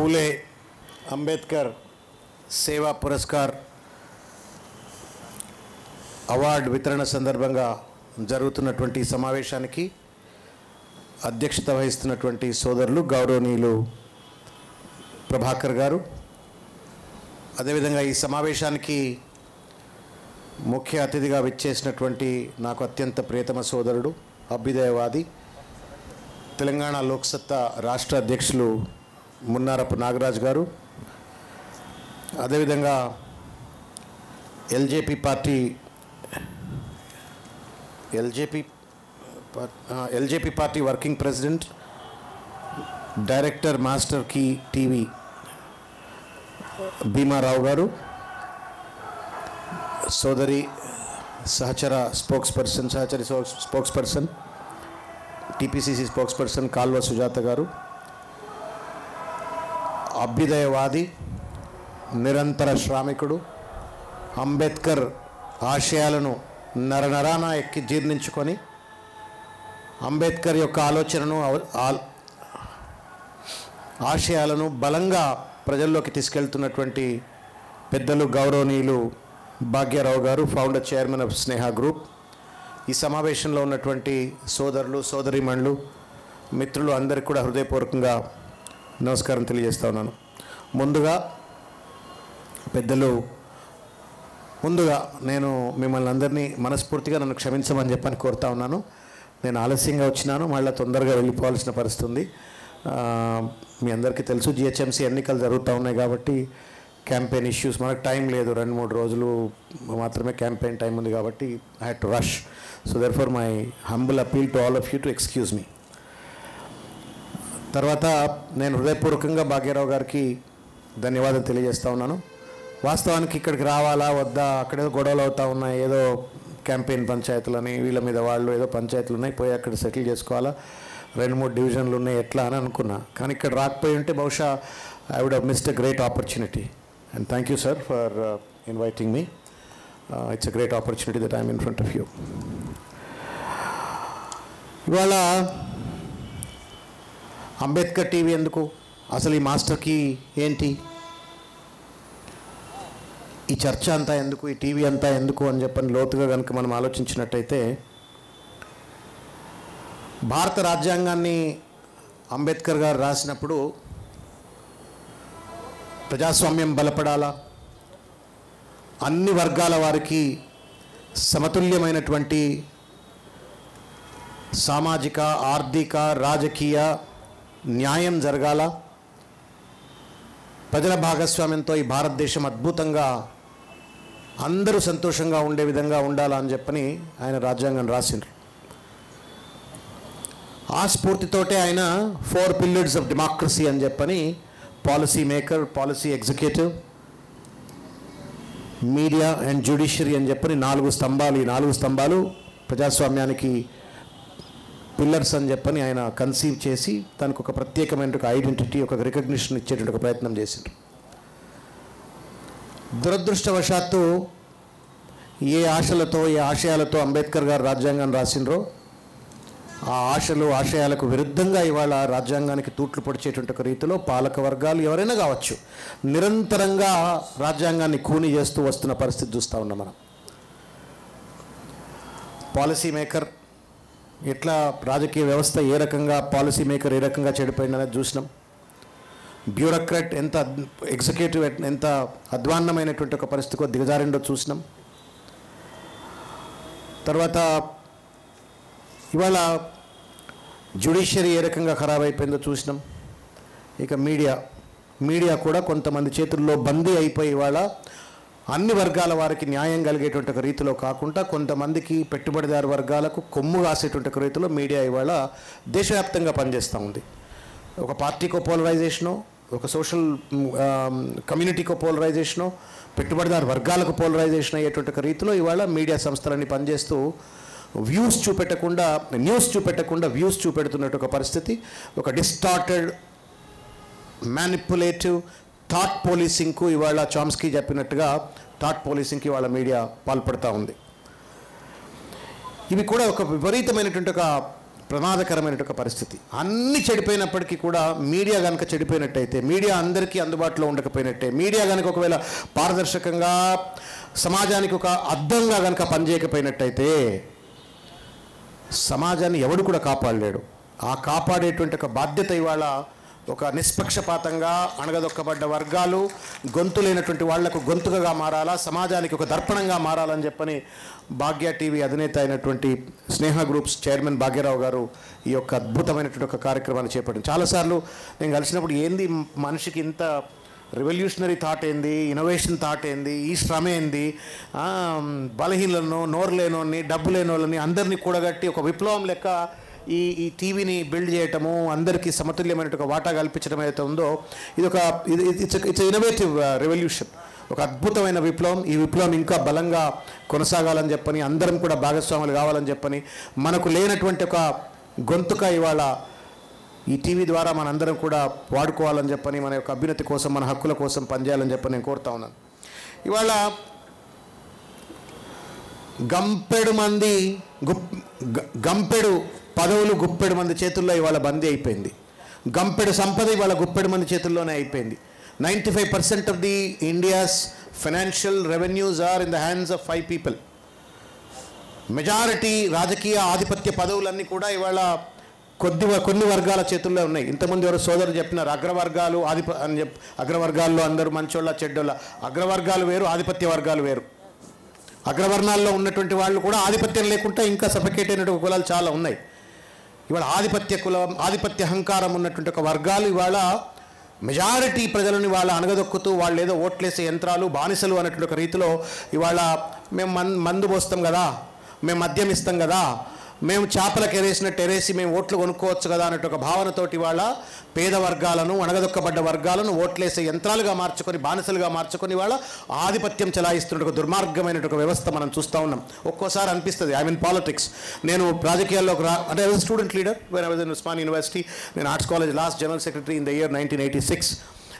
फूले अंबेडकर सेवा पुरस्कार అవార్డ్ వితరణ సందర్భంగా జరుగుతున్నటువంటి సమావేశానికి అధ్యక్షత వహిస్తున్నటువంటి సోదరులు గౌరవనీయులు ప్రభాకర్ గారు, అదేవిధంగా ఈ సమావేశానికి ముఖ్య అతిథిగా విచ్చేసినటువంటి నాకు అత్యంత ప్రియతమ సోదరుడు అభ్యుదయవాది తెలంగాణ లోక్సత్తా రాష్ట్ర అధ్యక్షులు మున్నారపు నాగరాజ్ గారు, అదేవిధంగా LJP party working president, director master key TV Bhimarao garu, సోదరి సహచరి spokesperson TPCC spokesperson Kalva Sujatha garu, అభ్యుదయవాది నిరంతర శ్రామికుడు, అంబేద్కర్ ఆశయాలను నరనరాన ఎక్కి జీర్ణించుకొని అంబేద్కర్ యొక్క ఆశయాలను బలంగా ప్రజల్లోకి తీసుకెళ్తున్నటువంటి పెద్దలు గౌరవనీయులు Bhagyarao garu, founder chairman of Sneha group. ఈ సమావేశంలో ఉన్నటువంటి సోదరులు సోదరీమణులు మిత్రులు అందరికీ కూడా హృదయపూర్వకంగా నమస్కారం తెలియజేస్తా ఉన్నాను. ముందుగా నేను మిమ్మల్ని అందరినీ మనస్ఫూర్తిగా నన్ను క్షమించమని చెప్పని కోరుతా ఉన్నాను. నేను ఆలస్యంగా వచ్చినాను, మళ్ళీ తొందరగా వెళ్ళిపోవాల్సిన పరిస్థితి ఉంది. మీ అందరికీ తెలుసు, జిహెచ్ఎంసీ ఎన్నికలు జరుగుతూ ఉన్నాయి కాబట్టి క్యాంపెయిన్ ఇష్యూస్, మనకు టైం లేదు, 2-3 రోజులు మాత్రమే క్యాంపెయిన్ టైం ఉంది కాబట్టి I had to rush. So therefore my humble appeal to all of you to excuse me. తర్వాత నేను హృదయపూర్వకంగా భాగ్యరావు గారికి ధన్యవాదాలు తెలియజేస్తూ ఉన్నాను. వాస్తవానికి ఇక్కడికి రావాలా వద్దా, అక్కడేదో గొడవలు అవుతూ ఉన్నాయి, ఏదో క్యాంపెయిన్ పంచాయతీలని వీళ్ళ మీద వాళ్ళు ఏదో పంచాయతీలు ఉన్నాయి, పోయి అక్కడ సెటిల్ చేసుకోవాలా, 2-3 డివిజన్లు ఉన్నాయి ఎట్లా అని అనుకున్నా. కానీ ఇక్కడ రాకపోయి ఉంటే బహుశా I would have missed a great opportunity. And thank you sir for inviting me. It's a great opportunity that I'm in front of you. ఇవాళ అంబేద్కర్ టీవీ ఎందుకు, అసలు ఈ మాస్టర్కి ఏంటి, ఈ చర్చ అంతా ఎందుకు, ఈ టీవీ అంతా ఎందుకు అని చెప్పని లోతుగా కనుక మనం ఆలోచించినట్టయితే, భారత రాజ్యాంగాన్ని అంబేద్కర్ గారు రాసినప్పుడు ప్రజాస్వామ్యం బలపడాలా, అన్ని వర్గాల వారికి సమతుల్యమైనటువంటి సామాజిక ఆర్థిక రాజకీయ న్యాయం జరగాల, ప్రజల భాగస్వామ్యంతో ఈ భారతదేశం అద్భుతంగా అందరూ సంతోషంగా ఉండే విధంగా ఉండాలా అని చెప్పని ఆయన రాజ్యాంగం రాసిండ్రు. ఆ స్ఫూర్తితోటే ఆయన 4 పిల్లర్స్ ఆఫ్ డెమోక్రసీ అని చెప్పని policy maker, policy executive, media and judiciary అని చెప్పని 4 స్తంభాలు, ఈ 4 స్తంభాలు ప్రజాస్వామ్యానికి పిల్లర్స్ అని చెప్పని ఆయన కన్సీవ్ చేసి తనకు ఒక ప్రత్యేకమైన ఒక ఐడెంటిటీ, ఒక రికగ్నిషన్ ఇచ్చేటువంటి ఒక ప్రయత్నం చేసిండ్రు. దురదృష్టవశాత్తు ఏ ఆశయాలతో అంబేద్కర్ గారు రాజ్యాంగాన్ని రాసిండ్రో ఆ ఆశయాలకు విరుద్ధంగా ఇవాళ రాజ్యాంగానికి తూట్లు పొడిచేటువంటి ఒక రీతిలో పాలక వర్గాలు ఎవరైనా కావచ్చు నిరంతరంగా రాజ్యాంగాన్ని ఖూనీ చేస్తూ వస్తున్న పరిస్థితి చూస్తూ ఉన్నాం మనం. పాలసీ మేకర్ ఎట్లా, రాజకీయ వ్యవస్థ ఏ రకంగా, పాలసీ మేకర్ ఏ రకంగా చెడిపోయిందనేది చూసినాం. బ్యూరోక్రాట్ ఎగ్జిక్యూటివ్ ఎంత అధ్వాన్నమైనటువంటి ఒక పరిస్థితికో దిగజారిండో చూసినాం. తర్వాత ఇవాళ జ్యుడిషియరీ ఏ రకంగా ఖరాబ్ అయిపోయిందో చూసినాం. ఇక మీడియా కూడా కొంతమంది చేతుల్లో బందీ అయిపోయి ఇవాళ అన్ని వర్గాల వారికి న్యాయం కలిగేటువంటి ఒక రీతిలో కాకుండా కొంతమందికి పెట్టుబడిదారు వర్గాలకు కొమ్ము కాసేటువంటి ఒక రీతిలో మీడియా ఇవాళ దేశవ్యాప్తంగా పనిచేస్తూ ఉంది. ఒక పార్టీకో పోలరైజేషను, ఒక సోషల్ కమ్యూనిటీకో పోలరైజేషను, పెట్టుబడిదారు వర్గాలకు పోలరైజేషన్ అయ్యేటువంటి ఒక రీతిలో ఇవాళ మీడియా సంస్థలన్నీ పనిచేస్తూ న్యూస్ చూపెట్టకుండా వ్యూస్ చూపెడుతున్నట్టు ఒక పరిస్థితి, ఒక డిస్టార్టెడ్ మ్యానిపులేటివ్ థాట్ పోలీసింగ్కు ఇవాళ చామ్స్కీ చెప్పినట్టుగా థాట్ పోలీసింగ్కి ఇవాళ మీడియా పాల్పడుతూ ఉంది. ఇవి కూడా ఒక విపరీతమైనటువంటి ఒక ప్రమాదకరమైనటువంటి పరిస్థితి. అన్నీ చెడిపోయినప్పటికీ కూడా మీడియా కనుక చెడిపోయినట్టయితే, మీడియా అందరికీ అందుబాటులో ఉండకపోయినట్టే, మీడియా కనుక ఒకవేళ పారదర్శకంగా సమాజానికి ఒక అద్దంగా కనుక పనిచేయకపోయినట్టయితే సమాజాన్ని ఎవడు కూడా కాపాడలేడు. ఆ కాపాడేటువంటి ఒక బాధ్యత ఇవాళ ఒక నిష్పక్షపాతంగా అణగదొక్కబడ్డ వర్గాలు, గొంతు లేనటువంటి వాళ్లకు గొంతుకగా మారాలా, సమాజానికి ఒక దర్పణంగా మారాలని చెప్పని భాగ్య టీవీ అధినేత అయినటువంటి స్నేహ గ్రూప్స్ చైర్మన్ భాగ్యరావు గారు ఈ యొక్క అద్భుతమైనటువంటి ఒక కార్యక్రమాన్ని చేపట్టింది. చాలాసార్లు నేను కలిసినప్పుడు ఏంది మనిషికి ఇంత రెవల్యూషనరీ థాట్ ఏంది, ఇన్నోవేషన్ థాట్ ఏంది, ఈ శ్రమ ఏంది, బలహీనలను, నోరు లేనోని, డబ్బు లేని వాళ్ళని అందరినీ కూడగట్టి ఒక విప్లవం లెక్క ఈ టీవీని బిల్డ్ చేయటము, అందరికీ సమతుల్యమైనటువంటి వాటా కల్పించడం ఏదైతే ఉందో ఇట్స్ ఇన్నోవేటివ్ రెవల్యూషన్, ఒక అద్భుతమైన విప్లవం. ఈ విప్లవం ఇంకా బలంగా కొనసాగాలని చెప్పని, అందరం కూడా భాగస్వాములు కావాలని చెప్పని, మనకు లేనటువంటి ఒక గొంతుక ఇవాళ ఈ టీవీ ద్వారా మనందరం కూడా వాడుకోవాలని చెప్పని, మన యొక్క అభ్యున్నతి కోసం, మన హక్కుల కోసం పనిచేయాలని చెప్పని నేను కోరుతా ఉన్నాను. ఇవాళ గంపెడు పదవులు గుప్పెడు మంది చేతుల్లో ఇవాళ బందీ అయిపోయింది. గంపెడు సంపద ఇవాళ గుప్పెడు మంది చేతుల్లోనే అయిపోయింది. 95% of the India's financial revenues are in the hands of 5 people. Majority రాజకీయ ఆధిపత్య పదవులన్నీ కూడా ఇవాళ కొన్ని వర్గాల చేతుల్లో ఉన్నాయి. ఇంతకుముందు ఎవరు సోదరులు చెప్పినారు, అగ్రవర్గాలు అగ్రవర్గాల్లో అందరూ మంచోళ్ళ చెడ్డోళ్ళ. అగ్రవర్గాలు వేరు, ఆధిపత్య వర్గాలు వేరు. అగ్రవర్ణాల్లో ఉన్నటువంటి వాళ్ళు కూడా ఆధిపత్యం లేకుండా ఇంకా సఫకేట్ అయినటువంటి కులాలు చాలా ఉన్నాయి. ఇవాళ ఆధిపత్య అహంకారం ఉన్నటువంటి ఒక వర్గాలు ఇవాళ మెజారిటీ ప్రజలను ఇవాళ అణగదొక్కుతూ, వాళ్ళు ఏదో ఓట్లేసే యంత్రాలు, బానిసలు అన్నటువంటి ఒక రీతిలో ఇవాళ మేము మందు పోస్తాం కదా, మేము మద్యం ఇస్తాం కదా, మేము చేపలకు ఎరేసినట్టు ఎరేసి మేము ఓట్లు కొనుక్కోవచ్చు కదా అన్నట్టు ఒక భావనతోటి వాళ్ళ పేద వర్గాలను, అణగదొక్కబడ్డ వర్గాలను ఓట్లేసే యంత్రాలుగా మార్చుకొని, బానిసలుగా మార్చుకొని వాళ్ళ ఆధిపత్యం చెలాయిస్తున్న ఒక దుర్మార్గమైన ఒక వ్యవస్థ మనం చూస్తూ ఉన్నాం. ఒక్కోసారి అనిపిస్తుంది, ఐ మీన్ పాలిటిక్స్, నేను రాజకీయాల్లో అంటే student leader when I was in Osmania university. నేను arts college last general secretary in the year 1986.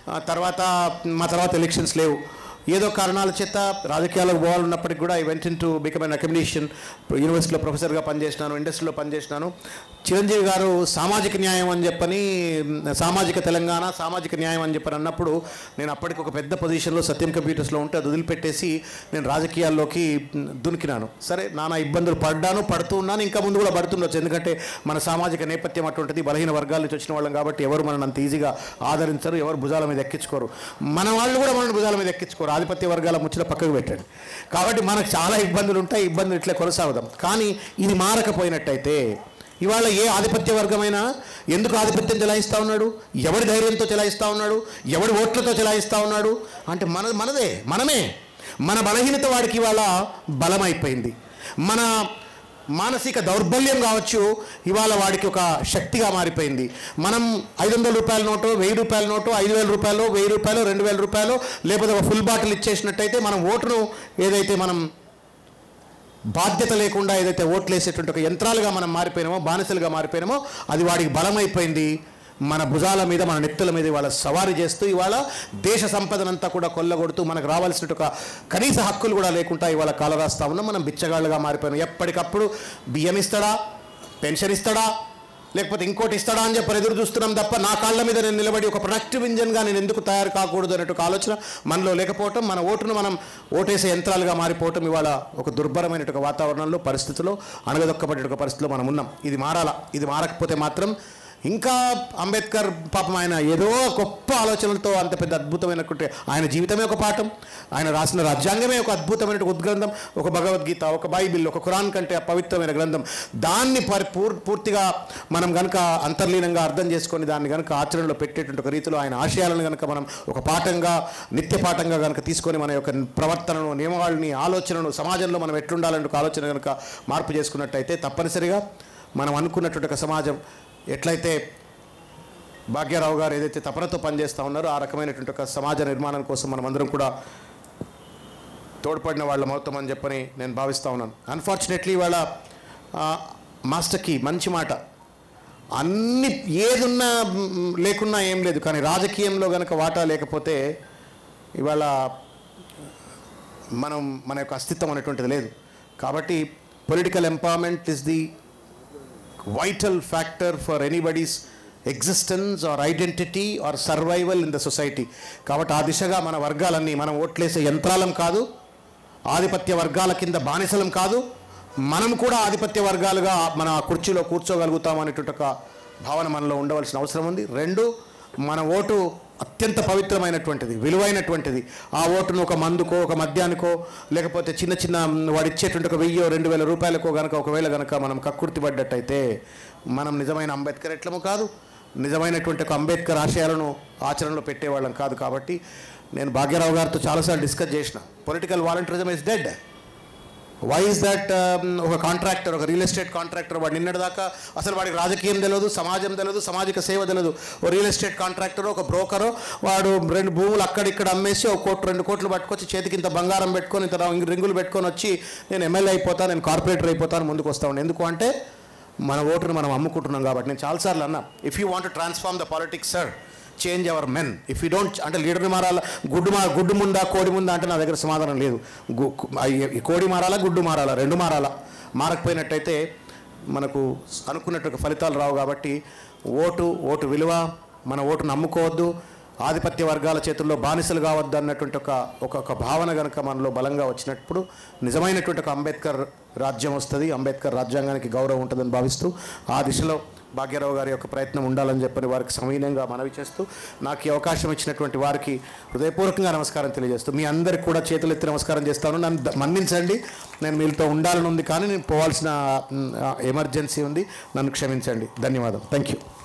మా తర్వాత ఎలక్షన్స్ లేవు. ఏదో కారణాల చేత రాజకీయాలకు పోవాలన్నప్పటికీ కూడా I went in to become an accommodation. యూనివర్సిటీలో ప్రొఫెసర్గా పనిచేసినాను, ఇండస్ట్రీలో పనిచేసినాను. చిరంజీవి గారు సామాజిక న్యాయం అని చెప్పని, సామాజిక తెలంగాణ, సామాజిక న్యాయం అని చెప్పని అన్నప్పుడు నేను అప్పటికి ఒక పెద్ద పొజిషన్లో సత్యం కంప్యూటర్స్లో ఉంటే అది వదిలిపెట్టేసి నేను రాజకీయాల్లోకి దునికినాను. సరే, నానా ఇబ్బందులు పడుతూ ఉన్నాను, ఇంకా ముందు కూడా పడుతుండొచ్చు. ఎందుకంటే మన సామాజిక నేపథ్యం అటువంటిది, బలహీన వర్గాల నుంచి వచ్చిన వాళ్ళం కాబట్టి ఎవరు మనల్ని అంత ఈజీగా ఆదరించరు, ఎవరు భుజాల మీద ఎక్కించుకోరు. మన వాళ్ళు కూడా మనల్ని భుజాల మీద ఎక్కించుకోరు. ఆధిపత్య వర్గాల ముచ్చట పక్కకు పెట్టండి. కాబట్టి మనకు చాలా ఇబ్బందులు ఉంటాయి, ఇబ్బందులు ఇట్లా కొనసాగుదాం. కానీ ఇది మారకపోయినట్టయితే ఇవాళ ఏ ఆధిపత్య వర్గమైనా ఎందుకు ఆధిపత్యం చెలాయిస్తూ ఉన్నాడు, ఎవరి ధైర్యంతో చెలాయిస్తూ ఉన్నాడు, ఎవరి ఓట్లతో చెలాయిస్తూ ఉన్నాడు అంటే మనమే. మన బలహీనత వాడికి ఇవాళ బలమైపోయింది. మన మానసిక దౌర్బల్యం కావచ్చు ఇవాళ వాడికి ఒక శక్తిగా మారిపోయింది. మనం 500 రూపాయల నోటు, 1000 రూపాయల నోటు, 5000 రూపాయలు, 1000 రూపాయలు, 2000 రూపాయలు, లేకపోతే ఒక ఫుల్ బాటిల్ ఇచ్చేసినట్టయితే మనం ఓటును ఏదైతే మనం బాధ్యత లేకుండా ఏదైతే ఓట్లు వేసేటువంటి ఒక యంత్రాలుగా మనం మారిపోయినామో, బానిసలుగా మారిపోయినామో, అది వాడికి బలమైపోయింది. మన భుజాల మీద, మన నెత్తుల మీద ఇవాళ సవారీ చేస్తూ ఇవాళ దేశ సంపదనంతా కూడా కొల్లగొడుతూ మనకు రావాల్సిన ఒక కనీస హక్కులు కూడా లేకుండా ఇవాళ కాలరాస్తా ఉన్నాం. మనం బిచ్చగాళ్ళుగా మారిపోయినాం. ఎప్పటికప్పుడు బియ్యం ఇస్తాడా, పెన్షన్ ఇస్తాడా, లేకపోతే ఇంకోటి ఇస్తాడా అని చెప్పి ఎదురు చూస్తున్నాం తప్ప నా కాళ్ళ మీద నేను నిలబడి ఒక ప్రొడక్టివ్ ఇంజన్గా నేను ఎందుకు తయారు కాకూడదు అనేటు ఆలోచన మనలో లేకపోవటం, మన ఓటును మనం ఓటేసే యంత్రాలుగా మారిపోవటం ఇవాళ ఒక దుర్భరమైన వాతావరణంలో, పరిస్థితుల్లో, అణగదొక్కబడే పరిస్థితిలో మనం ఉన్నాం. ఇది మారాలా. ఇది మారకపోతే మాత్రం ఇంకా అంబేద్కర్ పాపం ఆయన ఏదో గొప్ప ఆలోచనలతో అంత పెద్ద అద్భుతమైనటువంటి ఆయన జీవితమే ఒక పాఠం, ఆయన రాసిన రాజ్యాంగమే ఒక అద్భుతమైన ఉద్గ్రంథం, ఒక భగవద్గీత, ఒక బైబిల్, ఒక ఖురాన్ కంటే పవిత్రమైన గ్రంథం. దాన్ని పూర్తిగా మనం కనుక అంతర్లీనంగా అర్థం చేసుకొని దాన్ని కనుక ఆచరణలో పెట్టేటువంటి ఒక రీతిలో ఆయన ఆశయాలను కనుక మనం ఒక పాఠంగా, నిత్య పాఠంగా కనుక తీసుకొని మన యొక్క ప్రవర్తనను, నియమావళిని, ఆలోచనను, సమాజంలో మనం ఎట్లుండాలనే ఒక ఆలోచన కనుక మార్పు చేసుకున్నట్టయితే తప్పనిసరిగా మనం అనుకున్నటువంటి ఒక సమాజం ఎట్లయితే భాగ్యరావు గారు ఏదైతే తపనతో పనిచేస్తూ ఉన్నారో ఆ రకమైనటువంటి ఒక సమాజ నిర్మాణం కోసం మనం అందరం కూడా తోడ్పడిన వాళ్ళం అవుతామని చెప్పని నేను భావిస్తూ ఉన్నాను. అన్ఫార్చునేట్లీ ఇవాళ మాస్టర్కి మంచి మాట, అన్ని ఏదున్నా లేకున్నా ఏం లేదు, కానీ రాజకీయంలో కనుక వాటా లేకపోతే ఇవాళ మన యొక్క అస్తిత్వం అనేటువంటిది లేదు. కాబట్టి political empowerment is the vital factor for anybody's existence or identity or survival in the society. కాబట్టి ఆ దిశగా మన వర్గాలన్నీ మనం ఓట్లేసే యంత్రాలం కాదు, ఆధిపత్య వర్గాల కింద బానిసలం కాదు, మనం కూడా ఆధిపత్య వర్గాలుగా మన కుర్చీలో కూర్చోగలుగుతాం అనేటువంటి ఒక భావన మనలో ఉండవలసిన అవసరం ఉంది. రెండు, మన ఓటు అత్యంత పవిత్రమైనటువంటిది, విలువైనటువంటిది. ఆ ఓటును ఒక మందుకో, ఒక మద్యానికో, లేకపోతే చిన్న చిన్న వాడు ఇచ్చేటువంటి ఒక 1000-2000 రూపాయలకో కనుక ఒకవేళ కనుక మనం కక్కుర్తిపడ్డట్టయితే మనం నిజమైన అంబేద్కర్ కాదు, నిజమైనటువంటి ఒక అంబేద్కర్ ఆశయాలను ఆచరణలో పెట్టేవాళ్ళం కాదు. కాబట్టి నేను భాగ్యరావు గారితో చాలాసార్లు డిస్కస్ చేసిన, political volunteerism is dead. Why is that? ఒక కాంట్రాక్టర్, ఒక రియల్ ఎస్టేట్ కాంట్రాక్టర్, వాడు నిన్నటిదాకా అసలు వాడికి రాజకీయం తెలియదు, సమాజం తెలియదు, సామాజిక సేవ తెలియదు. ఓ రియల్ ఎస్టేట్ కాంట్రాక్టర్, ఒక బ్రోకరు, వాడు 2 భూములు అక్కడిక్కడ అమ్మేసి 1 కోటి 2 కోట్లు పట్టుకొచ్చి చేతికి ఇంత బంగారం పెట్టుకొని ఇంత రింగులు పెట్టుకొని వచ్చి నేను ఎమ్మెల్యే అయిపోతాను, నేను కార్పొరేటర్ అయిపోతాను ముందుకు వస్తా ఉండే. ఎందుకు అంటే మన ఓటును మనం అమ్ముకుంటున్నాం కాబట్టి. నేను చాలాసార్లు అన్నా, if you want to transform the politics sir, change our men. If you don't, అంటే లీడర్ని మారాలా, గుడ్డు ముందా కోడి ముందా అంటే నా దగ్గర సమాధానం లేదు. కోడి మారాలా, గుడ్డు మారాలా, 2 మారాలా. మారకపోయినట్టయితే మనకు అనుకున్నట్టు ఫలితాలు రావు. కాబట్టి ఓటు విలువ, మన ఓటును నమ్ముకోవద్దు, ఆధిపత్య వర్గాల చేతుల్లో బానిసలు కావద్దు అన్నటువంటి ఒక భావన కనుక మనలో బలంగా వచ్చినప్పుడు నిజమైనటువంటి ఒక అంబేద్కర్ రాజ్యం వస్తుంది, అంబేద్కర్ రాజ్యాంగానికి గౌరవం ఉంటుందని భావిస్తూ ఆ దిశలో భాగ్యరావు గారి యొక్క ప్రయత్నం ఉండాలని చెప్పని వారికి సమీనంగా మనవి చేస్తూ, నాకు ఈ అవకాశం ఇచ్చినటువంటి వారికి హృదయపూర్వకంగా నమస్కారం తెలియజేస్తూ, మీ అందరికి కూడా చేతులెత్తి నమస్కారం చేస్తాను. నన్ను మన్నించండి, నేను మీతో ఉండాలని ఉంది, కానీ నేను పోవాల్సిన ఎమర్జెన్సీ ఉంది, నన్ను క్షమించండి. ధన్యవాదం. Thank you.